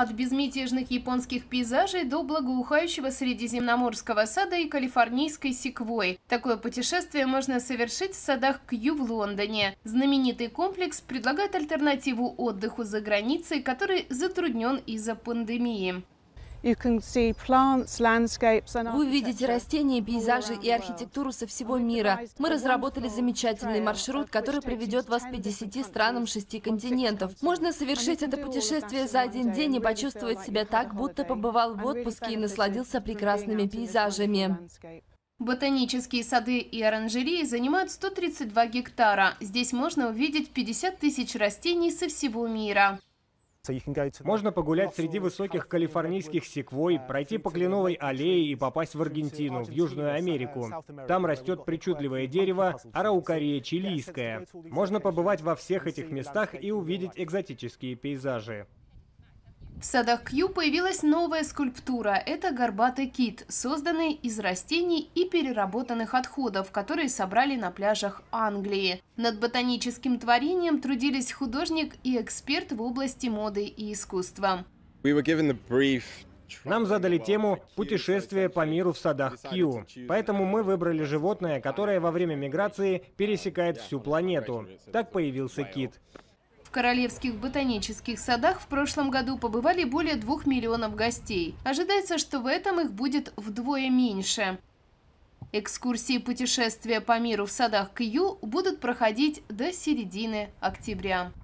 От безмятежных японских пейзажей до благоухающего средиземноморского сада и калифорнийской секвойи. Такое путешествие можно совершить в садах Кью в Лондоне. Знаменитый комплекс предлагает альтернативу отдыху за границей, который затруднен из-за пандемии. Вы увидите растения, пейзажи и архитектуру со всего мира. Мы разработали замечательный маршрут, который приведет вас к 50 странам 6 континентов. Можно совершить это путешествие за один день и почувствовать себя так, будто побывал в отпуске и насладился прекрасными пейзажами. Ботанические сады и оранжереи занимают 132 гектара. Здесь можно увидеть 50 тысяч растений со всего мира. Можно погулять среди высоких калифорнийских секвой, пройти по Кленовой аллее и попасть в Аргентину, в Южную Америку. Там растет причудливое дерево араукария чилийская. Можно побывать во всех этих местах и увидеть экзотические пейзажи. В садах Кью появилась новая скульптура. Это горбатый кит, созданный из растений и переработанных отходов, которые собрали на пляжах Англии. Над ботаническим творением трудились художник и эксперт в области моды и искусства. Нам задали тему «Путешествие по миру в садах Кью». Поэтому мы выбрали животное, которое во время миграции пересекает всю планету. Так появился кит. В королевских ботанических садах в прошлом году побывали более 2 миллионов гостей. Ожидается, что в этом их будет вдвое меньше. Экскурсии путешествия по миру в садах Кью будут проходить до середины октября.